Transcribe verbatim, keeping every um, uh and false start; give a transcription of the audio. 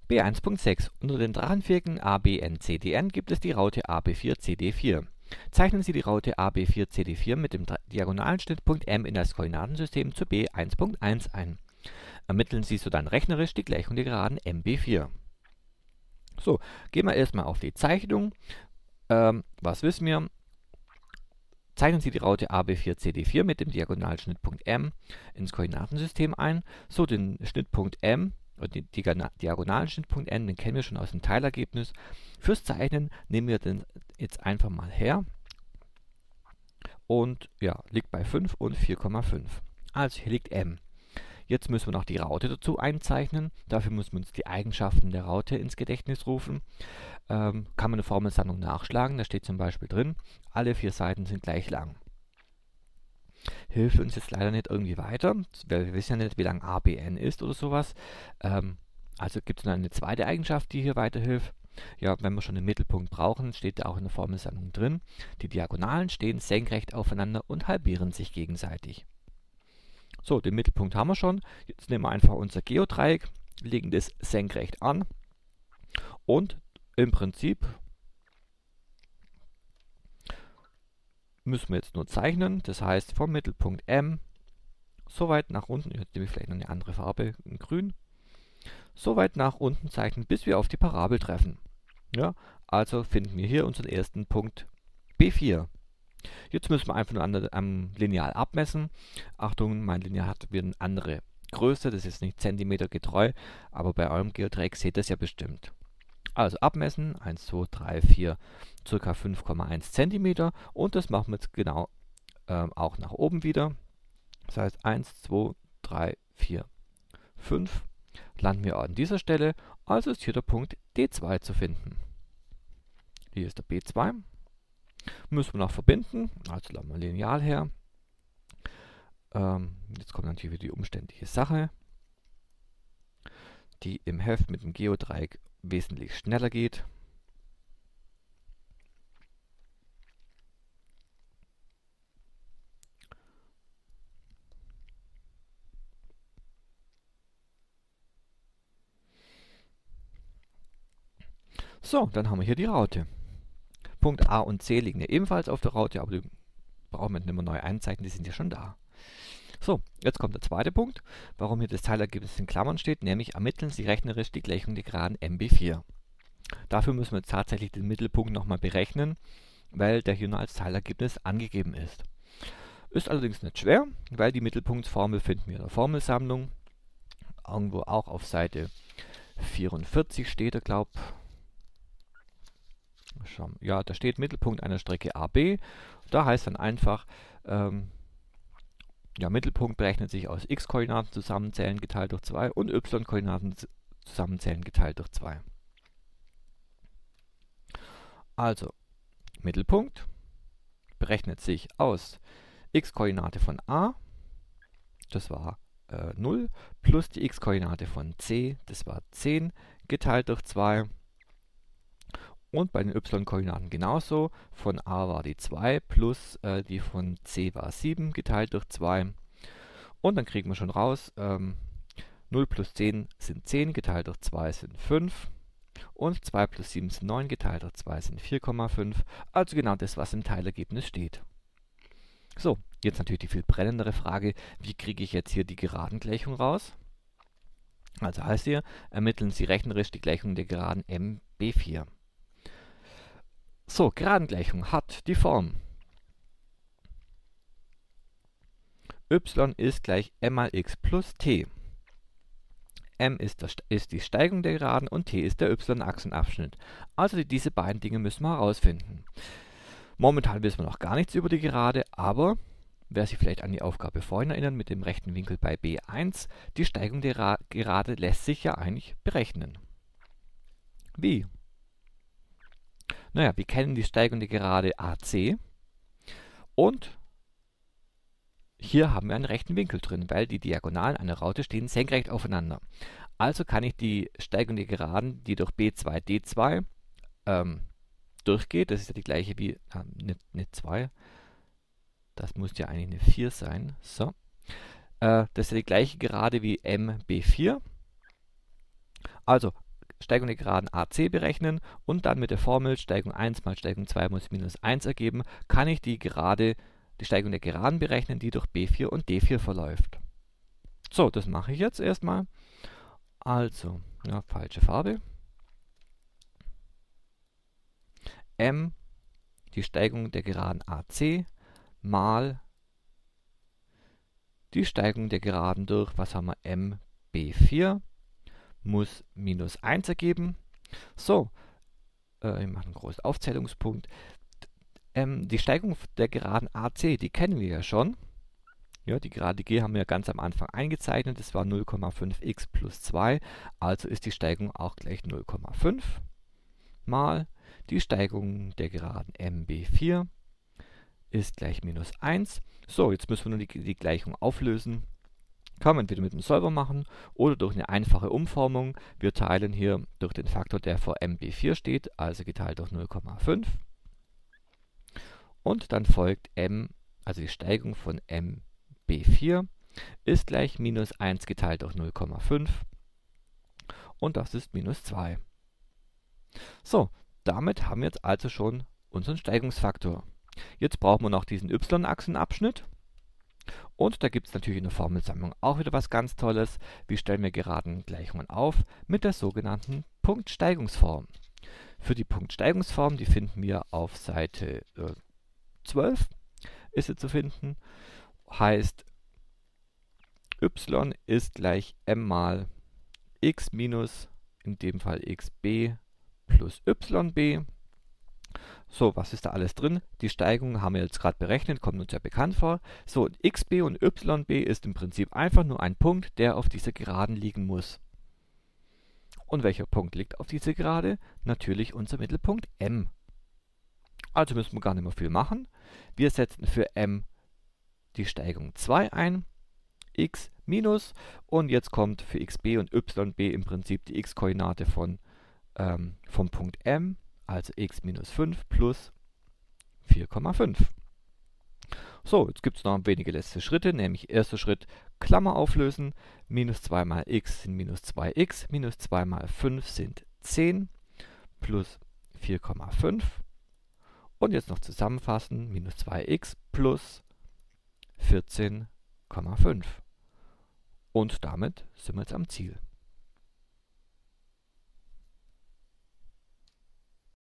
B eins Punkt sechs. Unter den Drachenvierecken A B N C D N gibt es die Raute A B vier C D vier. Zeichnen Sie die Raute A B vier C D vier mit dem diagonalen Schnittpunkt M in das Koordinatensystem zu B eins Punkt eins ein. Ermitteln Sie sodann rechnerisch die Gleichung der Geraden M B vier. So, gehen wir erstmal auf die Zeichnung. Ähm, was wissen wir? Zeichnen Sie die Raute A B vier C D vier mit dem diagonalen Schnittpunkt M ins Koordinatensystem ein. So, den Schnittpunkt M und den diagonalen Schnittpunkt N, den kennen wir schon aus dem Teilergebnis. Fürs Zeichnen nehmen wir den jetzt einfach mal her. Und ja, liegt bei fünf und vier Komma fünf. Also hier liegt M. Jetzt müssen wir noch die Raute dazu einzeichnen. Dafür müssen wir uns die Eigenschaften der Raute ins Gedächtnis rufen. Ähm, kann man eine Formelsammlung nachschlagen. Da steht zum Beispiel drin, alle vier Seiten sind gleich lang. Hilft uns jetzt leider nicht irgendwie weiter, weil wir wissen ja nicht, wie lang A B N ist oder sowas. Ähm, also gibt es noch eine zweite Eigenschaft, die hier weiterhilft. Ja, wenn wir schon den Mittelpunkt brauchen, steht da auch in der Formelsammlung drin. Die Diagonalen stehen senkrecht aufeinander und halbieren sich gegenseitig. So, den Mittelpunkt haben wir schon. Jetzt nehmen wir einfach unser Geodreieck, legen das senkrecht an und im Prinzip müssen wir jetzt nur zeichnen. Das heißt, vom Mittelpunkt M so weit nach unten, jetzt nehme ich vielleicht noch eine andere Farbe, in grün, so weit nach unten zeichnen, bis wir auf die Parabel treffen. Ja, also finden wir hier unseren ersten Punkt B vier. Jetzt müssen wir einfach nur an der, am Lineal abmessen. Achtung, mein Lineal hat wieder eine andere Größe, das ist nicht zentimetergetreu, aber bei eurem Geodreieck seht ihr das ja bestimmt. Also abmessen, eins, zwei, drei, vier, ca. fünf Komma eins Zentimeter und das machen wir jetzt genau ähm, auch nach oben wieder. Das heißt eins, zwei, drei, vier, fünf. Landen wir an dieser Stelle, also ist hier der Punkt D zwei zu finden. Hier ist der B zwei. Müssen wir noch verbinden, also laden wir Lineal her. Ähm, jetzt kommt natürlich wieder die umständliche Sache, die im Heft mit dem Geodreieck wesentlich schneller geht. So, dann haben wir hier die Raute. Punkt A und C liegen ja ebenfalls auf der Raute, aber die brauchen wir nicht mehr neu einzeichnen, die sind ja schon da. So, jetzt kommt der zweite Punkt, warum hier das Teilergebnis in Klammern steht, nämlich ermitteln Sie rechnerisch die Gleichung der Geraden M B vier. Dafür müssen wir jetzt tatsächlich den Mittelpunkt nochmal berechnen, weil der hier nur als Teilergebnis angegeben ist. Ist allerdings nicht schwer, weil die Mittelpunktsformel finden wir in der Formelsammlung. Irgendwo auch auf Seite vierundvierzig steht er, glaube ich. Ja, da steht Mittelpunkt einer Strecke A B. Da heißt dann einfach, ähm, ja, Mittelpunkt berechnet sich aus x-Koordinaten zusammenzählen geteilt durch zwei und y-Koordinaten zusammenzählen geteilt durch zwei. Also, Mittelpunkt berechnet sich aus x-Koordinate von A, das war äh, null, plus die x-Koordinate von C, das war zehn, geteilt durch zwei. Und bei den y-Koordinaten genauso. Von A war die zwei plus äh, die von C war sieben geteilt durch zwei. Und dann kriegen wir schon raus, ähm, null plus zehn sind zehn geteilt durch zwei sind fünf. Und zwei plus sieben sind neun geteilt durch zwei sind vier Komma fünf. Also genau das, was im Teilergebnis steht. So, jetzt natürlich die viel brennendere Frage, wie kriege ich jetzt hier die Geradengleichung raus? Also heißt hier, ermitteln Sie rechnerisch die Gleichung der Geraden M B vier. So, Geradengleichung hat die Form y ist gleich m mal x plus t. M ist, das, ist die Steigung der Geraden und t ist der y-Achsenabschnitt. Also die, diese beiden Dinge müssen wir herausfinden. Momentan wissen wir noch gar nichts über die Gerade, aber wer sich vielleicht an die Aufgabe vorhin erinnert mit dem rechten Winkel bei B eins, die Steigung der Ra Gerade lässt sich ja eigentlich berechnen. Wie? Naja, wir kennen die Steigung der Gerade A C und hier haben wir einen rechten Winkel drin, weil die Diagonalen einer Raute stehen senkrecht aufeinander. Also kann ich die Steigung der Geraden, die durch B zwei D zwei ähm, durchgeht, das ist ja die gleiche wie, äh, nicht, nicht zwei, das muss ja eigentlich eine vier sein, so. Äh, das ist ja die gleiche Gerade wie M B vier. Also Steigung der Geraden A C berechnen und dann mit der Formel Steigung eins mal Steigung zwei muss minus eins ergeben, kann ich die Gerade, die Steigung der Geraden berechnen, die durch B vier und D vier verläuft. So, das mache ich jetzt erstmal. Also, ja, falsche Farbe. M, die Steigung der Geraden A C, mal die Steigung der Geraden durch, was haben wir, M, B vier, muss minus eins ergeben. So, äh, ich mache einen großen Aufzählungspunkt. Ähm, die Steigung der Geraden A C, die kennen wir ja schon. Ja, die Gerade G haben wir ganz am Anfang eingezeichnet. Das war null Komma fünf x plus zwei. Also ist die Steigung auch gleich null Komma fünf mal die Steigung der Geraden M B vier ist gleich minus eins. So, jetzt müssen wir nur die, die Gleichung auflösen. Kann man entweder mit dem Solver machen oder durch eine einfache Umformung. Wir teilen hier durch den Faktor, der vor M B vier steht, also geteilt durch null Komma fünf. Und dann folgt M, also die Steigung von M B vier, ist gleich minus eins geteilt durch null Komma fünf. Und das ist minus zwei. So, damit haben wir jetzt also schon unseren Steigungsfaktor. Jetzt brauchen wir noch diesen y-Achsenabschnitt. Und da gibt es natürlich in der Formelsammlung auch wieder was ganz Tolles. Wie stellen wir Geradengleichungen auf? Mit der sogenannten Punktsteigungsform. Für die Punktsteigungsform, die finden wir auf Seite äh, zwölf, ist sie zu finden. Heißt, y ist gleich m mal x minus, in dem Fall xb plus yb. So, was ist da alles drin? Die Steigung haben wir jetzt gerade berechnet, kommt uns ja bekannt vor. So, xb und yb ist im Prinzip einfach nur ein Punkt, der auf dieser Geraden liegen muss. Und welcher Punkt liegt auf dieser Gerade? Natürlich unser Mittelpunkt M. Also müssen wir gar nicht mehr viel machen. Wir setzen für M die Steigung zwei ein, x minus, und jetzt kommt für xb und yb im Prinzip die x-Koordinate von ähm, vom Punkt M, also x minus fünf plus vier Komma fünf. So, jetzt gibt es noch wenige letzte Schritte, nämlich erster Schritt, Klammer auflösen, minus zwei mal x sind minus zwei x, minus zwei mal fünf sind zehn, plus vier Komma fünf. Und jetzt noch zusammenfassen, minus zwei x plus vierzehn Komma fünf. Und damit sind wir jetzt am Ziel.